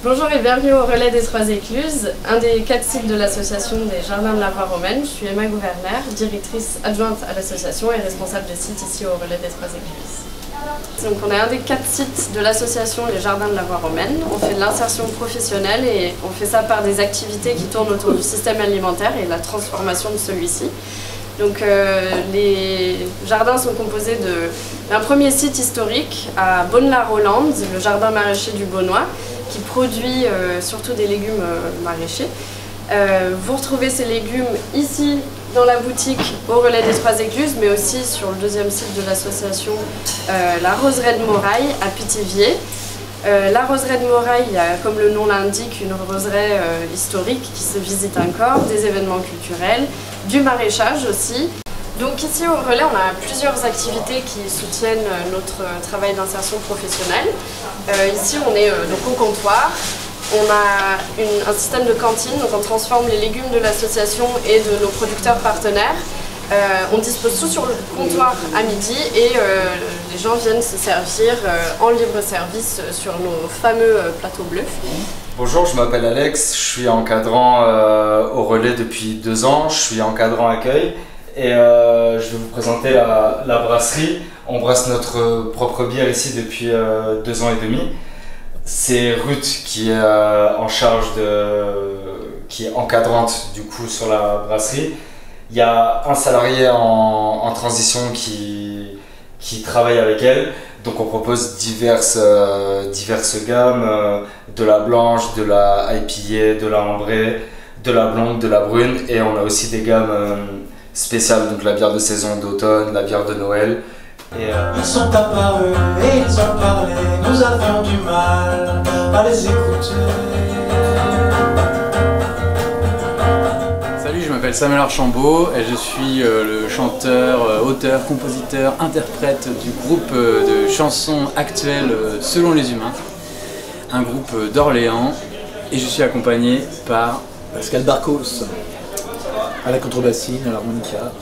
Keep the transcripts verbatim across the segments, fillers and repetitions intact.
Bonjour et bienvenue au Relais des Trois Écluses, un des quatre sites de l'association des Jardins de la Voie Romaine. Je suis Emma Gouverner, directrice adjointe à l'association et responsable de site ici au Relais des Trois Écluses. Donc on est un des quatre sites de l'association Les Jardins de la Voie Romaine. On fait de l'insertion professionnelle et on fait ça par des activités qui tournent autour du système alimentaire et de la transformation de celui-ci. Donc euh, les jardins sont composés d'un premier site historique à Bonne-la-Rolande, le jardin maraîcher du Beaunois, qui produit euh, surtout des légumes euh, maraîchers. Euh, vous retrouvez ces légumes ici dans la boutique au Relais des Trois Écluses, mais aussi sur le deuxième site de l'association, euh, la Roseraie de Moraille à Pithiviers. Euh, la Roseraie de Moraille, il y a, comme le nom l'indique, une roseraie euh, historique qui se visite encore, des événements culturels, du maraîchage aussi. Donc ici au Relais, on a plusieurs activités qui soutiennent notre travail d'insertion professionnelle. Euh, ici, on est euh, donc au comptoir. On a une, un système de cantine, donc on transforme les légumes de l'association et de nos producteurs partenaires. Euh, on dispose tout sur le comptoir à midi et euh, les gens viennent se servir euh, en libre service sur nos fameux euh, plateaux bleus. Bonjour, je m'appelle Alex, je suis encadrant euh, au Relais depuis deux ans, je suis encadrant accueil et euh, je vais vous présenter la, la brasserie. On brasse notre propre bière ici depuis euh, deux ans et demi. C'est Ruth qui est euh, en charge de, qui est encadrante du coup sur la brasserie. Il y a un salarié en, en transition qui, qui travaille avec elle. Donc on propose diverses, euh, diverses gammes, euh, de la blanche, de la I P A, de la ambrée, de la blonde, de la brune. Et on a aussi des gammes euh, spéciales, donc la bière de saison d'automne, la bière de Noël. Et, euh... Ils sont apparus et ils ont parlé, nous avions du mal à les écouter. Salut, je m'appelle Samuel Archambault et je suis euh, le chanteur, euh, auteur, compositeur, interprète du groupe euh, de chansons actuelles euh, Selon les Humains, un groupe euh, d'Orléans, et je suis accompagné par Pascal Barcos à la contrebassine, à l'harmonica.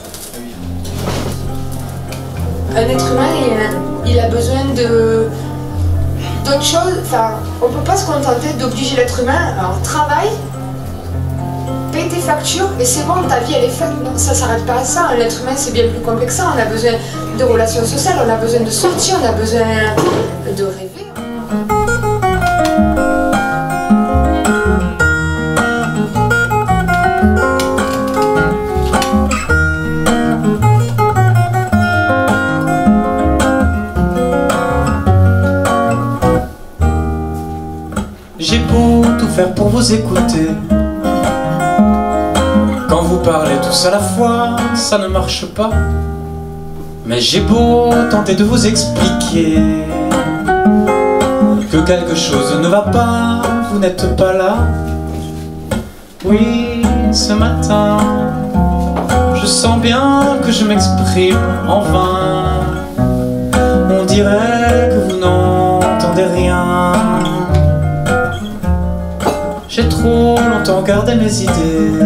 Un être humain, il, il a besoin de d'autres choses. Enfin, on ne peut pas se contenter d'obliger l'être humain. Alors, travaille, paye tes factures et c'est bon, ta vie elle est faite. Non, ça s'arrête pas à ça. Un être humain, c'est bien plus complexe que ça. On a besoin de relations sociales, on a besoin de sortir, on a besoin de rêver. J'ai beau tout faire pour vous écouter. Quand vous parlez tous à la fois, ça ne marche pas. Mais j'ai beau tenter de vous expliquer que quelque chose ne va pas, vous n'êtes pas là. Oui, ce matin, je sens bien que je m'exprime en vain. On dirait que vous n'entendez rien. J'ai trop longtemps gardé mes idées,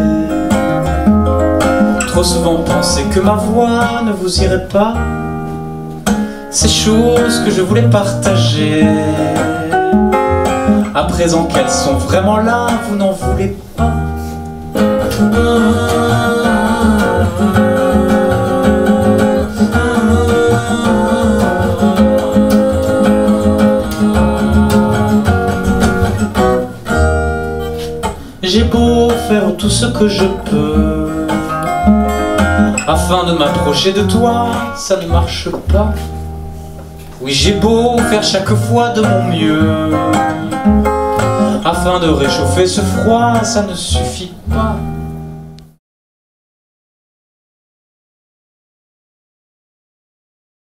trop souvent pensé que ma voix ne vous irait pas. Ces choses que je voulais partager, à présent qu'elles sont vraiment là, vous n'en voulez pas. J'ai beau faire tout ce que je peux afin de m'approcher de toi, ça ne marche pas. Oui, j'ai beau faire chaque fois de mon mieux afin de réchauffer ce froid, ça ne suffit pas.